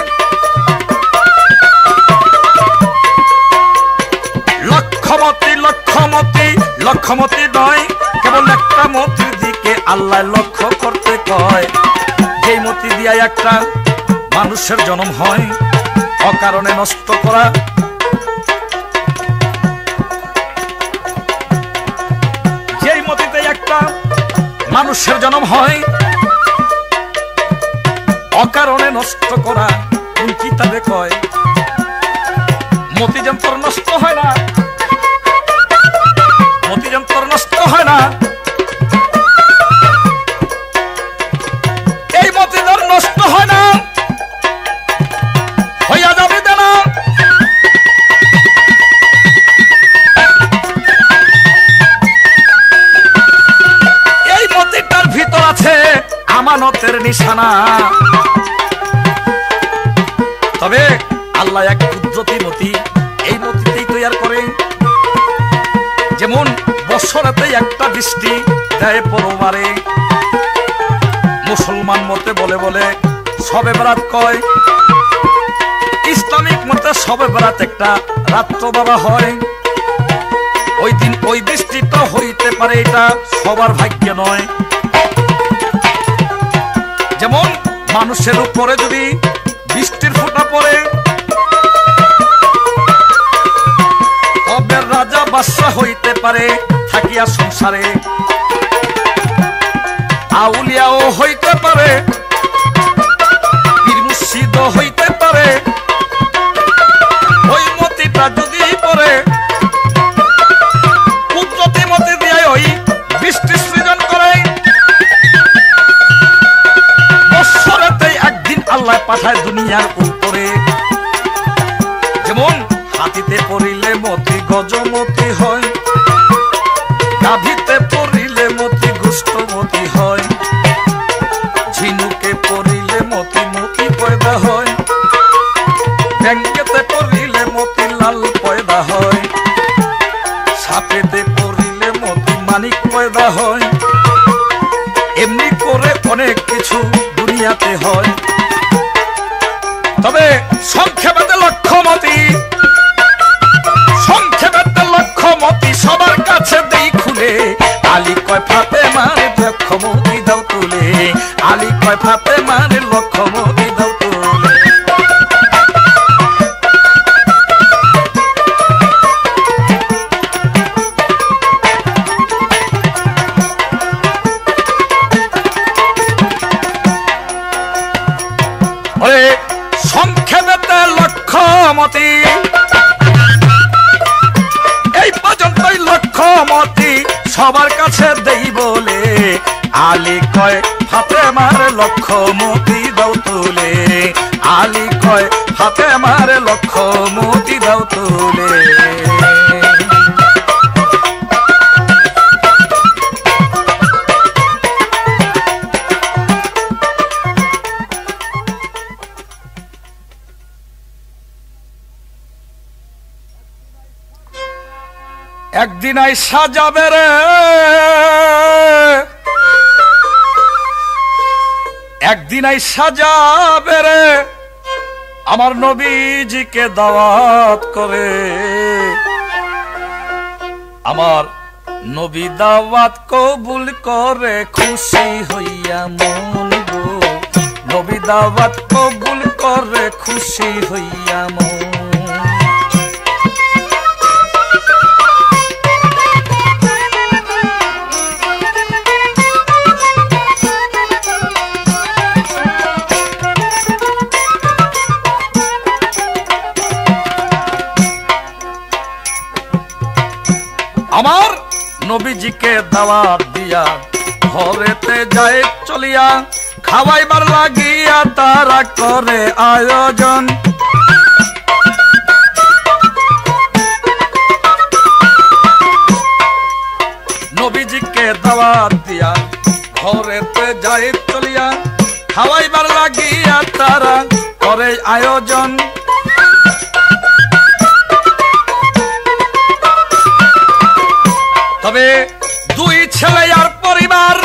লক্ষ্যমতি লক্ষ্যমতি লক্ষ্যমতি নয়, কেবল একটা মতির দিকে আল্লাহ লক্ষ্য করতে কয়। যেই মতি দিয়া একটা মানুষের জন্ম হয়, অকারণে নষ্ট করা যেই মতিতে একটা মানুষের জন্ম হয়, অকারণে নষ্ট করা কোন কিতাবে কয়। মতি যন্ত্র নষ্ট হয় না, মতি যন্ত্র নষ্ট হয় না, এই মতি ধর নষ্ট হয় না, হইয়া যাবে না। এই মতিটার ভিতর আছে আমানতের নিশানা। তবে আল্লাহ এক কুদরতি মতি এই মতিতেই তৈরি করে। যেমন বছরেতে একটা বৃষ্টি দেয় পরবারে, মুসলমান মতে বলে বলে সবে বরাত কয়, ইসলামিক মতে সবে বরাত একটা রাত্র বাবা হয়। ওই দিন ওই বৃষ্টিটা হইতে পারে, এটা সবার ভাগ্য নয়। যেমন মানুষের উপরে যদি বৃষ্টির ফোঁটা পড়ে, তবে রাজা বাদশা হইতে পারে থাকিয়া সংসারে, আউলিয়াও হইতে পারে, পীর মুর্শিদ হইতে পারে। ওই মতিটা যদি পড়ে, কুদরতি মতি দিয়ে ওই বৃষ্টি সৃজন করে। বৎসরেতে একদিন আল্লাহ পাঠায় দুনিয়ার উপরে। যেমন হাতিতে পড়িলে মতি গজমতি হয়, গাভীতে পড়িলে মতি গুষ্ঠমতি হয়, ঝিনুকে পড়িলে মতি মতি পয়দা হয়, ব্যাঙ্গেতে পড়িলে মতি লাল পয়দা হয়, সাপেতে পড়িলে মতি মানিক পয়দা হয়। এমনি করে অনেক কিছু দুনিয়াতে হয়। তবে সংক্ষেপে লক্ষ্যমতি, সংক্ষেপে লক্ষ্যমতি সবার কাছে দেই খুলে। আলী কয় ফাতেমার লক্ষ্যমতি দাও তুলে, আলী কয় ফাতেমার লক্ষ্যমতি দাও তুলে। সংক্ষেপে লক্ষ্যমতি এই পর্যন্তই লক্ষ্যমতি সবার কাছে দেই বলে। আলী কয় ফাতেমার লক্ষ্যমতি দাও তুলে, আলী কয় ফাতেমার লক্ষ্যমতি দাও তুলে। একদিন আইসা যাবে রে, একদিন আইসা যাবে রে আমার নবীজিকে দাওয়াত করে। আমার নবী দাওয়াত কবুল করে খুশি হইয়া মন গো, নবী দাওয়াত কবুল করে খুশি হইয়া মন। আমার নবীজিকে দাওয়াত দিয়া ঘরেতে যায় চলিয়া খাওয়াইবার লাগিয়া তারা করে আয়োজন। নবীজিকে দাওয়াত দিয়া ঘরেতে যায় চলিয়া খাওয়াইবার লাগিয়া তারা করে আয়োজন। তবে দুই ছেলে আর পরিবার,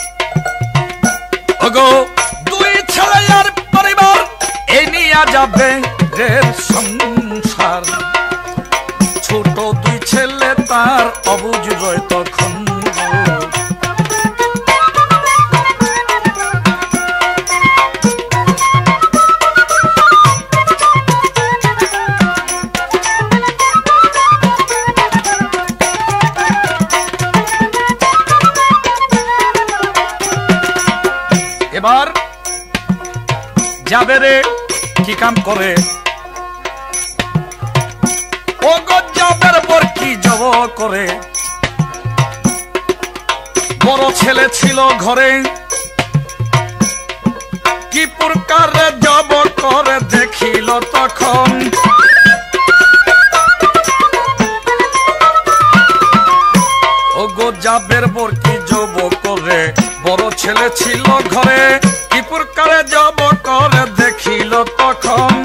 ওগো দুই ছেলে আর পরিবার এই নিয়ে যাবে দের সংসার। ছোট দুই ছেলে তার অবুঝ রয় তখন। এবার জাবেরে কি কাম করে, ও গো জাবের পর কি জব করে। বড় ছেলে ছিল ঘরে, কি প্রকার জব করে দেখিল তখন। ও গো জাবের পর কি জব করে, বড় ছেলে ছিল ঘরে, কি প্রকারে জব করে দেখিল তখন।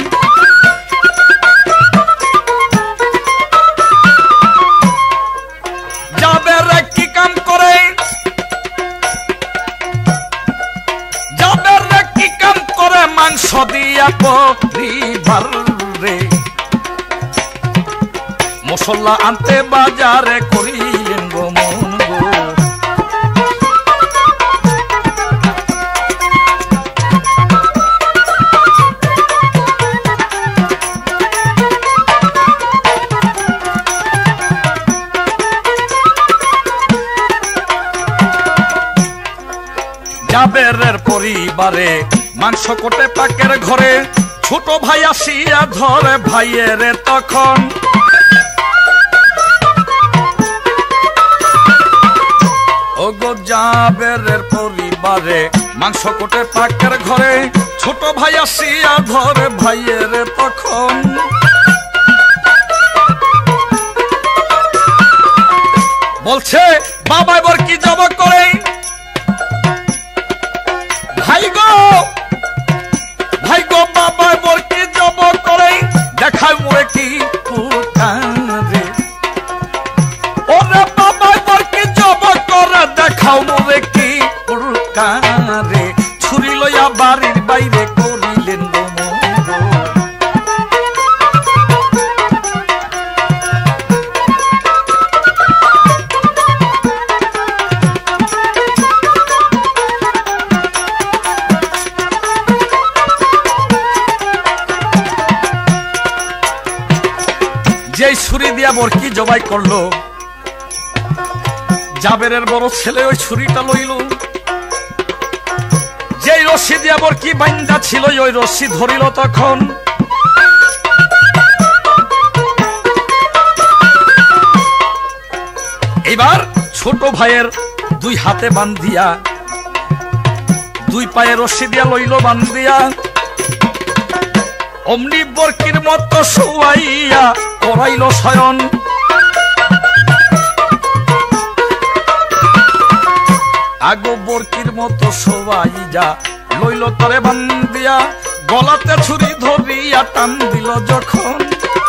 জাবের কি কাম করে, জাবের কি কাম করে মাংস দিয়া পরিবার রে মশলা আনতে বাজারে করিলেন গো মন গো। জাবেরের পরিবারে মাংস কোটে পাকের ঘরে, ছোট ভাই আসিয়া ধরে ভাইয়ের তখন। ওগো জাবেরের পরিবারে মাংস কোটে পাকের ঘরে, ছোট ভাই আসিয়া ধরে ভাইয়ের তখন। বলছে বাবা এবার কি জব করে, ভাই গো ভাই গো বাবা বর কি জব করে দেখায় মোরে কি পুকারে। ওরে বাবা বর কি জব করে দেখাও মোরে কি পুকারে। ছুরি লইয়া বাড়ির বাইরে করিলেন গো মন। যে ছুরি দিয়া বরকি জবাই করলো, জাবেরের বড় ছেলে ওই ছুরিটা লইল। যে রশি দিয়া বরকি বান্দা ছিল ওই রশি ধরিল তখন। এবার ছোট ভাইয়ের দুই হাতে বান্ধিয়া, দুই পায়ে রশি দিয়া লইল বান্ধিয়া, অমনি বরকির মতো শুয়াইয়া করাইল শয়ন। আগো বরকির মতো শুয়াইয়া লইল তরে বান্ধিয়া, গলাতে ছুরি ধরিয়া টান দিল যখন।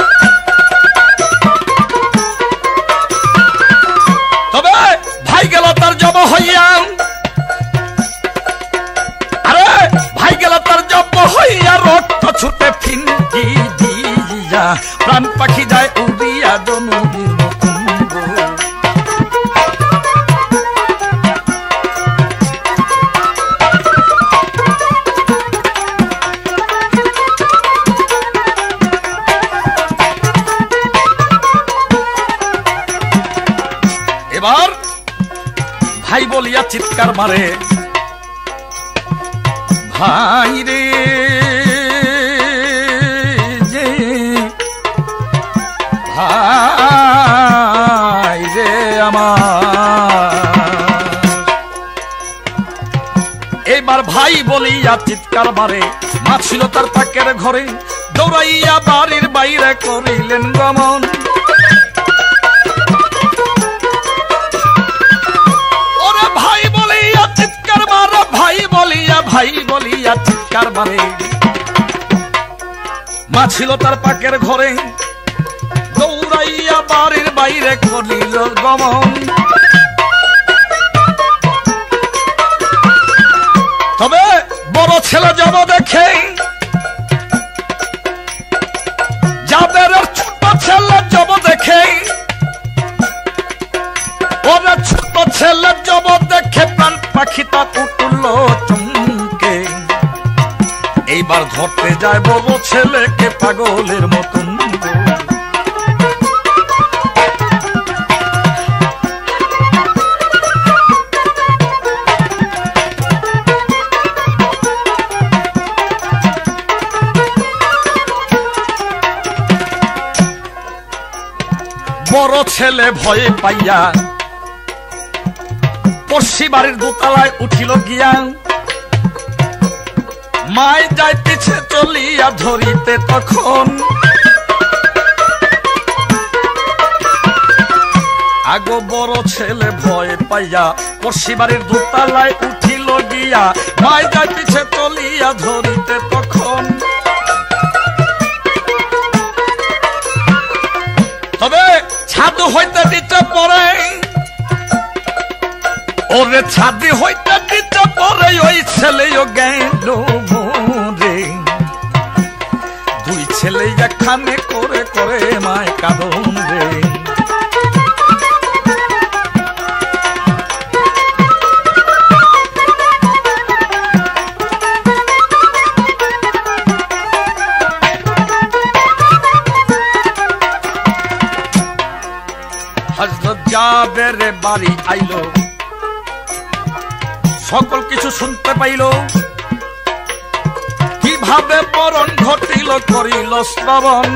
তবে ভাই গেল তার জব হইয়া, আরে ভাই গেল তার জব হইয়া, রক্ত ছুটে ফিনকি দিয়া, প্রাণ পাখি যায় উড়িয়া জনবীর মুকুন্দ। ভাই বলিয়া চিৎকার মারে, ভাই রে যে ভাই রে আমার। এইবার ভাই বলিয়া চিৎকার মারে, মা ছিল তার পাকের ঘরে, দৌড়াইয়া বাড়ির বাইরে করিলেন গমন। ওরে ভাই বলিয়া চিৎকার মারে, ভাই বলিয়া ভাই বলিয়া চিৎকার মারে, মা ছিল তার পাকের ঘরে, দৌড়াইয়া বাড়ির বাইরে করিল গমন। তবে বড় ছেলে যাব দেখে, যাদের ছোট ছেলে যাব দেখে, ওরা ছোট ছেলে যাব দেখে প্রাণ পাখিটা উঠল চমকে। এইবার ধরতে যায় বড় ছেলেকে পাগলের মতন। বড় ছেলে ভয়ে পাইয়া পড়শি বাড়ির দোতলায় উঠিল গিয়া, মায় যায় পিছে চলিয়া ধরিতে তখন। আগো বড় ছেলে ভয় পাইয়া পড়শি বাড়ির দোতলায় উঠিল গিয়া, মায় যায় পিছে চলিয়া ধরিতে তখন। তবে ছাদু হইতে দিতে পরে, ওরে ছাদি হইতে দিতে পরে ওই ছেলেও গেল মরে। দুই ছেলে একখানে করে করে মায় কাঁদন রে। হযরত জাবের বাড়ি আইলো, সকল কিছু শুনতে পাইল, কিভাবে মরণ ঘটিল করিল শ্রবণ।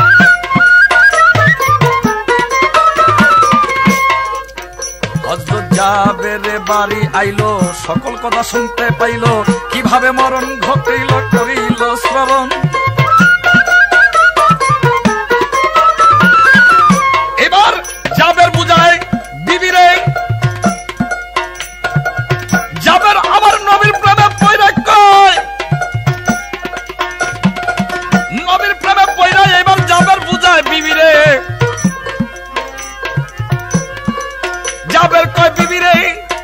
হযরত জাবের বাড়ি আইলো, সকল কথা শুনতে পাইল, কিভাবে মরণ ঘটিল করিল শ্রবণ। এবার জাবের বুঝায় বিবিরে, জাবের আমার নবীর প্রেমে পয়রা কয়, নবীর প্রেমে পয়রা। এবার জাবের বুঝায় বিবিরে, জাবের কয় বিবিরে,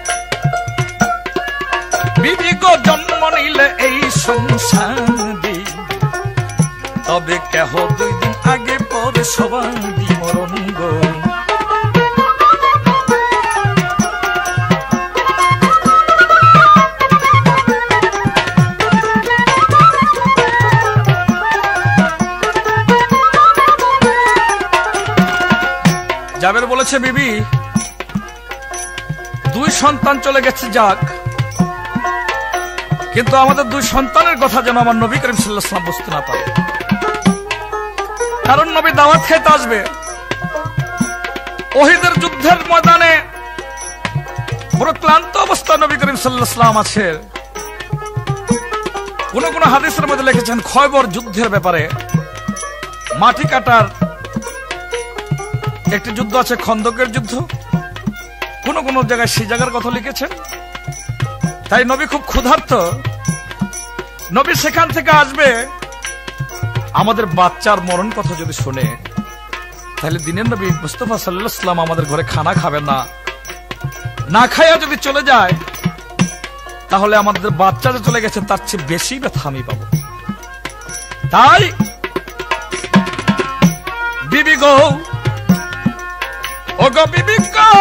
বিবি গো জন্ম নিলে এই সংসারে, তবে কেহ দুই দিন আগে পরে সবাই মরণ গো। জাবের বলেছে বিবি, দুই সন্তান চলে গেছে যাক, কিন্তু আমাদের দুই সন্তানের কথা যেন আমার নবী করিম সাল্লাল্লাহু আলাইহি ওয়াসাল্লাম বুঝতে না পারে। কারণ নবী দাওয়াত খেতে আসবে, ওহিদের যুদ্ধের ময়দানে পুরো ক্লান্ত অবস্থা নবী করিম সাল্লাল্লাহু আলাইহি ওয়াসাল্লাম আছে। কোন কোন হাদিসের মধ্যে লিখেছেন খয়বর যুদ্ধের ব্যাপারে, মাটি কাটার একটি যুদ্ধ আছে, খন্দকের যুদ্ধ, কোন কোন জায়গায় সেই জায়গার কথা লিখেছেন। তাই নবী খুব ক্ষুধার্ত, নবী সেখান থেকে আসবে। আমাদের বাচ্চার মরণ কথা যদি শুনে, তাহলে দিনের নবী মুস্তাফা সাল্লাল্লাহু আলাইহি ওয়াসাল্লাম আমাদের ঘরে খানা খাবেন না, না খাইয়া যদি চলে যায়, তাহলে আমাদের বাচ্চা যে চলে গেছে তার চেয়ে বেশি ব্যথা আমি পাবো। তাই বিবি গো, ও গো বিবি গো,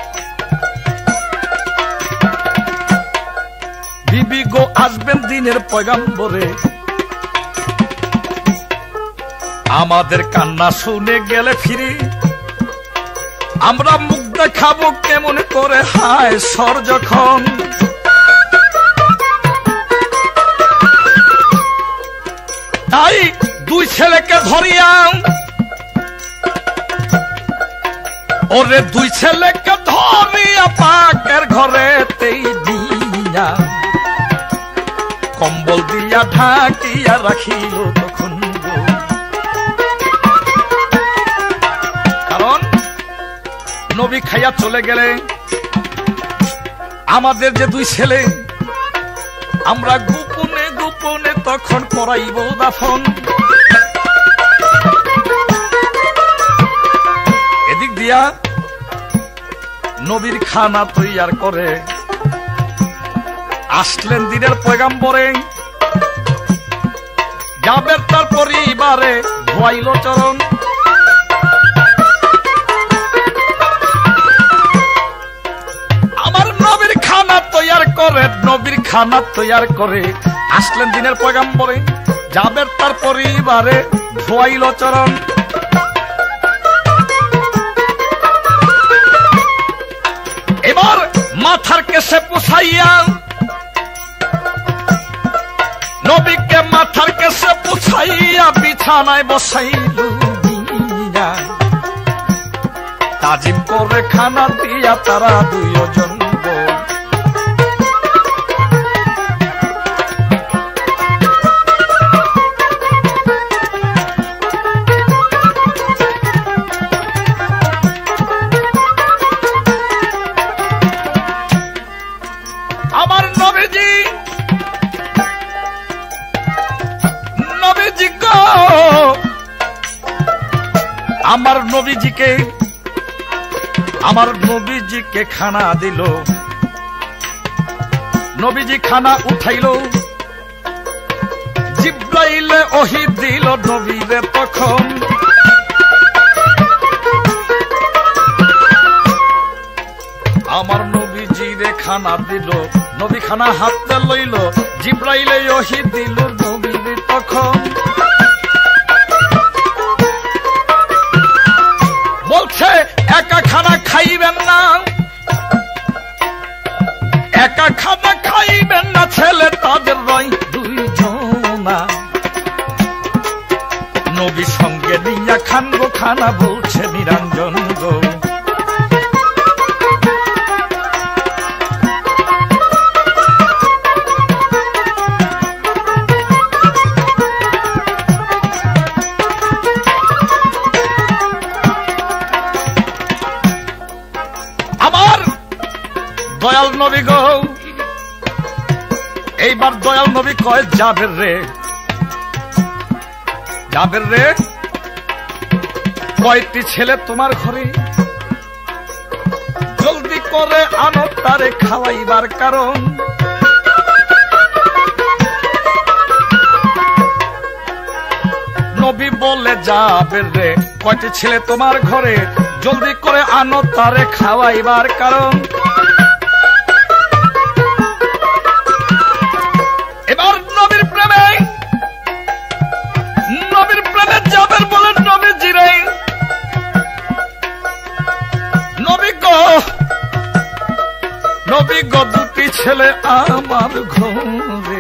বিবি গো আসবেন দিনের পয়গাম্বরে, আমাদের কান্না শুনে গেলে ফিরি, আমরা মুগ্ধ দেখাবো কেমন করে হায় সর যখন তাই দুই ছেলেকে ধরিয়া ওরে দুই ছেলেকে ধরিয়া পাকের ঘরেতেই দিয়া কম্বল দিয়া ঢাকিয়া রাখিল তখন কারণ নবী খাইয়া চলে গেলে আমাদের যে দুই ছেলে আমরা গোপনে গোপনে তখন করাইব দাফন এদিক দিয়া নবীর খানা তৈয়ার করে আসলেন দিনের পয়গাম্বরে যাবের তার পরিবারে ধোয়াইল চরণ আমার নবীর খানা তৈয়ার করে নবীর খানা তৈয়ার করে আসলেন দিনের পয়গাম্বরে যাবের তার পরিবারে ধোয়াইল চরণ এবার মাথার কেশে পুছাইয়া নবীকে মাথার কেশে পুছাইয়া বিছানায় বসাইল তাজিম করে খানা দিয়া তারা দুইজন আমার নবীজি নবীজি গো আমার নবীজিকে আমার নবীজিকে খানা দিল নবীজি খানা উঠাইল জিব্রাইলে ওহী দিল নবীরে তখন আমার নবীজিরে খানা দিল নবী খানা হাতে লইল জিব্রাইলে ওহী দিল নবীরে তখন বলছে একা খানা খাইবেন না একা খানা খাইবেন না ছেলে তাদের রয় দুইজনা নবী সঙ্গে নিয়া খানগো খানা বলছে নিরঞ্জন গো দয়াল নবী গো এইবার দয়াল নবী কয় যাবের রে যাবের রে কয়টি ছেলে তোমার ঘরে জলদি করে আনো তারে খাওয়াইবার কারণ নবী বলে যাবের রে কয়টি ছেলে তোমার ঘরে জলদি করে আনো তারে খাওয়াইবার কারণ এবার নবীর প্রেমে নবীর প্রেমে যাবেন বলেন নবীজি রে নবী গো নবী গো দুটি ছেলে আমার ঘরে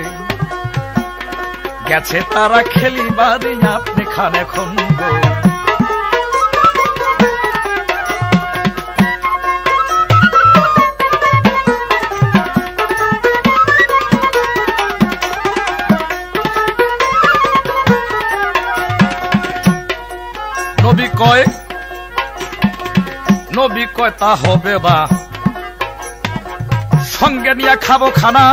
গেছে তারা খেলিবার আপনি খান এখন গো নবী কয় নবী কয় তা হবে বা সঙ্গে নিয়ে খাবো খানা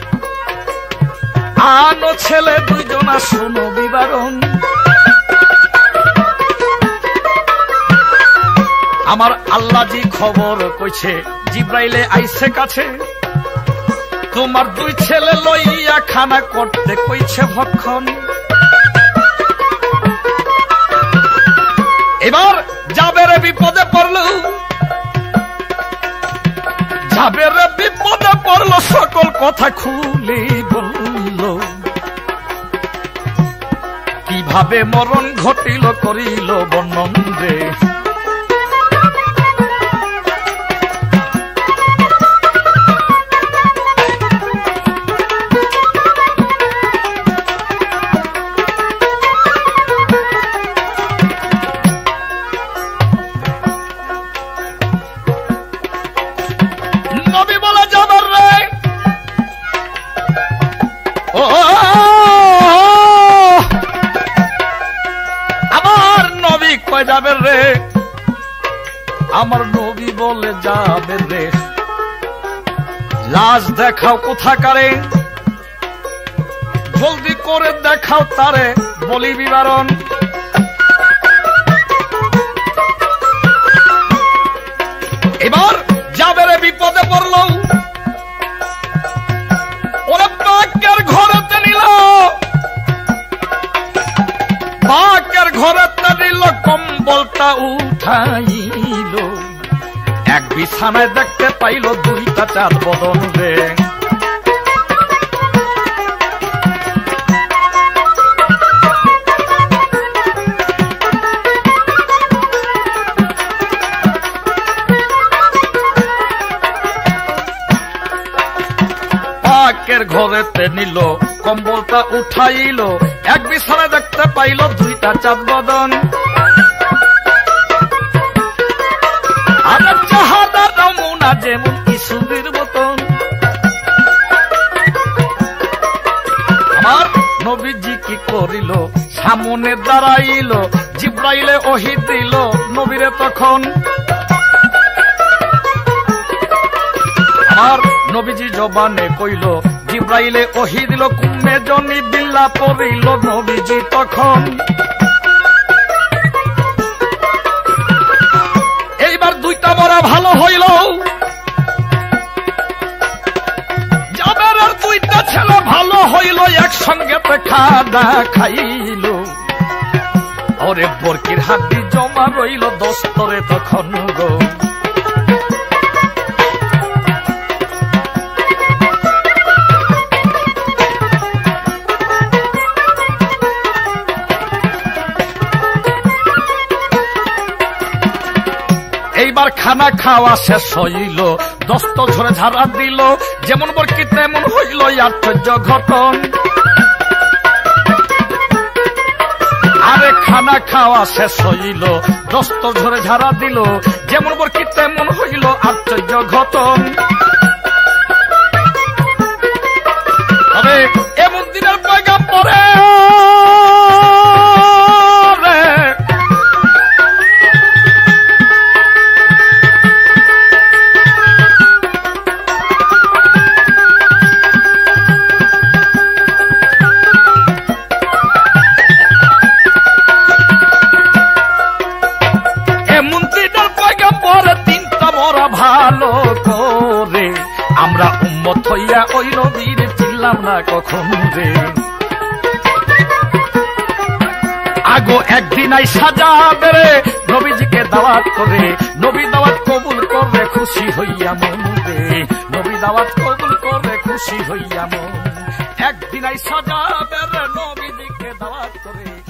আনো ছেলে দুইজনা শোনো বিবরণ আমার আল্লাহজি খবর কইছে জিব্রাইলে আইছে কাছে তোমার দুই ছেলে লইয়া খানা করতে কইছে ভক্ষণ এবার যাবের বিপদে পড়ল যাবের বিপদে পড়ল সকল কথা খুলে বলল কিভাবে মরণ ঘটিল করিল বর্ণন রে আমার নবী বলে যাবে রে লাশ দেখাও কোথাকারে জলদি করে দেখাও তারে বলি বিবরণ এবার যাবে রে বিপদে পড়ল ওরা বাক্যের ঘরেতে নিল বাক্যের ঘরেতে নিল কম্বলটা উঠাইল এক বিছানায় দেখতে পাইল দুইটা চাঁদ বদন রে পাকের ঘরেতে নিল কম্বলটা উঠাইল এক বিছানায় দেখতে পাইল দুইটা চাঁদ বদন আর চাহাদা নমুনা যেমন কিশোরীর মতন আমার নবীজি কি করিল সামনে দাঁড়াইল জিব্রাইলে ওহী দিল নবীরে তখন আমার নবীজি জবানে কইল জিব্রাইলে ওহী দিল কুম্মে জনি বিল্লা পড়িল নবীজি তখন এইবার দুইটা মরা ভালো হইল জাবেরের দুইটা ছেলে ভালো হইল একসঙ্গে খাওয়া খাইল ওরে বরকির হাড্ডি জমা রইল দস্তরে তখন গো এইবার খানা খাওয়া শেষ হইল দস্ত ঝরে ঝাড়া দিল যেমন বরকি তেমন হইল আশ্চর্য ঘটন আরে খানা খাওয়া শেষ হইল দস্ত ঝরে ঝাড়া দিল যেমন বরকি তেমন হইল আশ্চর্য ঘটন আরে এমন দিনের পয়গা পরে ভালো করে আমরা উম্মত হইয়া ওই নবীর চিনলাম না কখন রে আগো একদিন আই সাজাবে রে নবীজিকে দাওয়াত করে নবী দাওয়াত কবুল করবে খুশি হইয়া মন রে নবী দাওয়াত কবুল করবে খুশি হইয়া মন একদিন আই সাজাবে রে নবীজিকে দাওয়াত করে